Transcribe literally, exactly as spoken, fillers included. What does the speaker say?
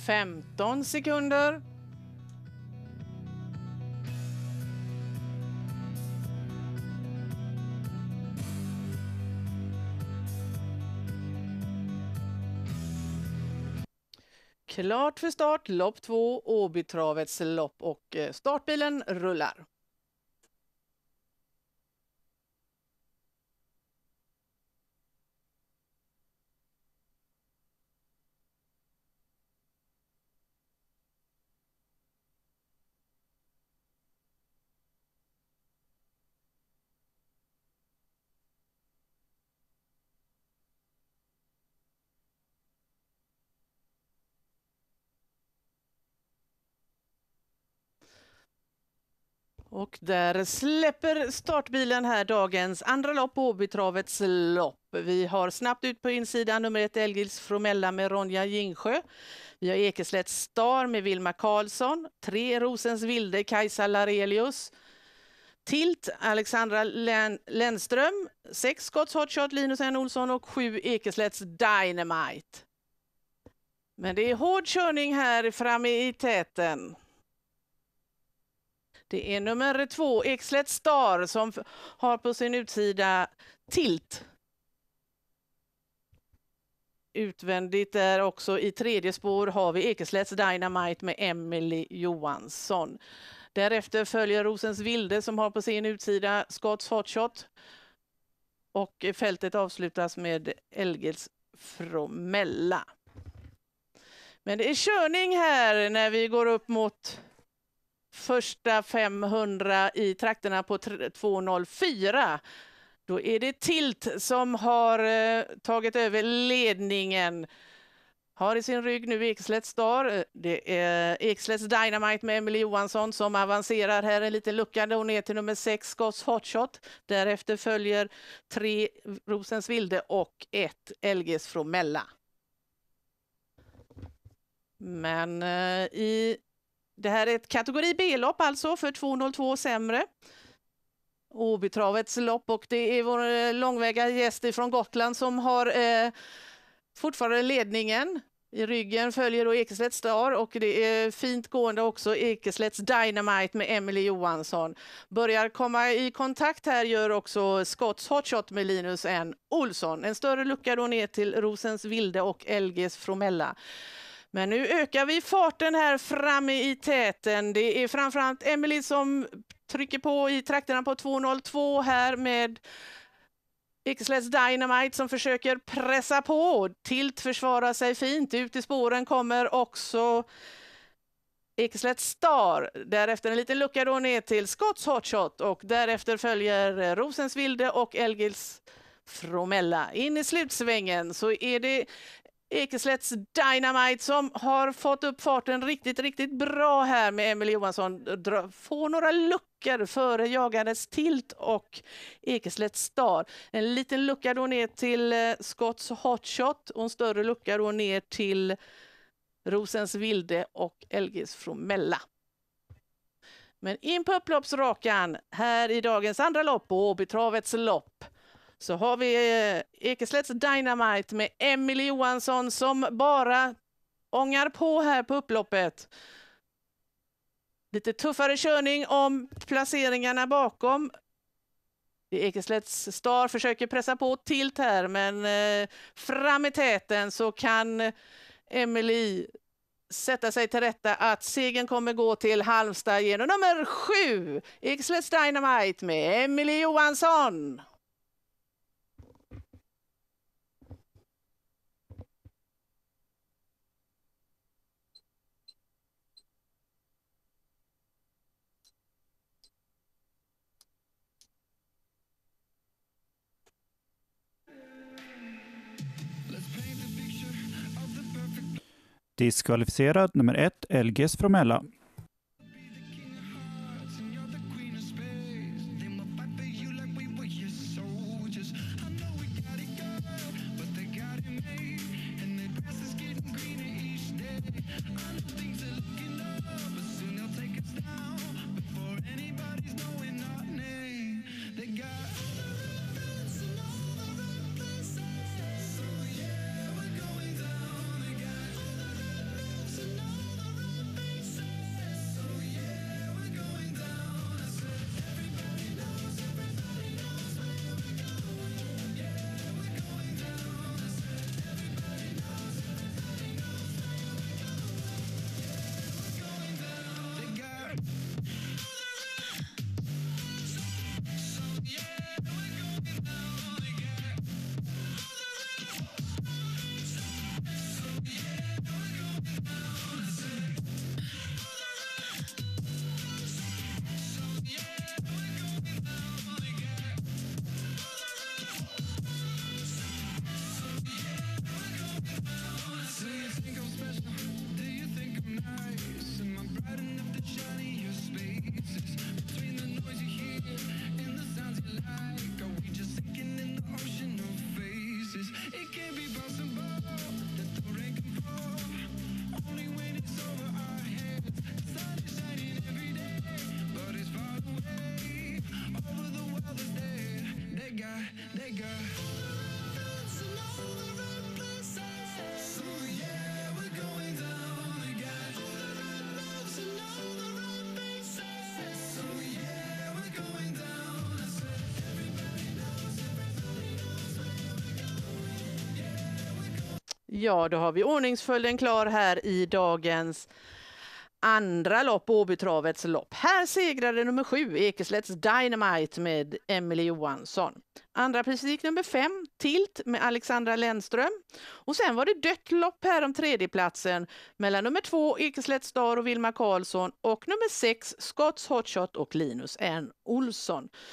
femton sekunder. Klart för start, lopp två, Åbytravets lopp, och startbilen rullar. Och där släpper startbilen här dagens andra lopp, Åbytravets lopp. Vi har snabbt ut på insidan nummer ett Elgils Fromella med Ronja Gingsjö. Vi har Ekeslätt Star med Vilma Karlsson. Tre Rosens Vilde, Kajsa Larelius. Tilt Alexandra Län Lennström. Sex Scotts Hotshot, Linus N. Olsson, och sju Ekeslätts Dynamite. Men det är hård körning här framme i täten. Det är nummer två, Ekeslätt Star, som har på sin utsida Tilt. Utvändigt där också i tredje spår har vi Ekeslätts Dynamite med Emily Johansson. Därefter följer Rosens Vilde som har på sin utsida Scotts Hotshot. Och fältet avslutas med Elgils Fromella. Men det är körning här när vi går upp mot första femhundra i trakterna på två noll fyra. Då är det Tilt som har eh, tagit över ledningen. Har i sin rygg nu Ekeslätt Star. Det är Ekeslätts Dynamite med Emily Johansson som avancerar här en liten lucka då ner till nummer sex Scotts Hotshot. Därefter följer tre Rosens Vilde och ett Elgils Fromella. Men eh, i det här är ett kategori B-lopp alltså för två noll två sämre. Åbytravets lopp, och det är vår långväga gäst från Gotland som har eh, fortfarande ledningen. I ryggen följer då Ekeslätt Star, och det är fint gående också Ekeslätts Dynamite med Emily Johansson. Börjar komma i kontakt här gör också Scotts Hotshot med Linus N. Olsson. En större lucka då ner till Rosens Vilde och Elgils Fromella. Men nu ökar vi farten här framme i täten. Det är framförallt Emily som trycker på i trakterna på två noll två här med Ekeslätts Dynamite som försöker pressa på. Tilt försvarar sig fint. Ut i spåren kommer också Ekeslätt Star. Därefter en liten lucka då ner till Scotts Hotshot, och därefter följer Rosens Vilde och Elgils Fromella. In i slutsvängen så är det Ekeslätts Dynamite som har fått upp farten riktigt, riktigt bra här med Emily Johansson. Får några luckor före jagandes Tilt och Ekeslätt Star. En liten lucka då ner till Scotts Hotshot och en större lucka då ner till Rosens Vilde och Elgils Fromella. Men in på upploppsrakan här i dagens andra lopp på Åbytravets lopp. Så har vi Ekeslätts Dynamite med Emily Johansson som bara ångar på här på upploppet. Lite tuffare körning om placeringarna bakom. Ekeslätts Star försöker pressa på Tilt här, men eh, fram i täten så kan Emily sätta sig till rätta att segern kommer gå till Halmstad genom nummer sju. Ekeslätts Dynamite med Emily Johansson. Diskvalificerad nummer ett, Elgils Fromella. Ja, då har vi ordningsföljden klar här i dagens andra lopp, Åbytravets lopp. Här segrade nummer sju, Ekeslätts Dynamite med Emelie Johansson. Andra pris gick nummer fem, Tilt med Alexandra Lennström. Och sen var det dött lopp här om tredjeplatsen mellan nummer två, Ekeslätts Star och Vilma Karlsson och nummer sex, Scotts Hotshot och Linus N. Olsson.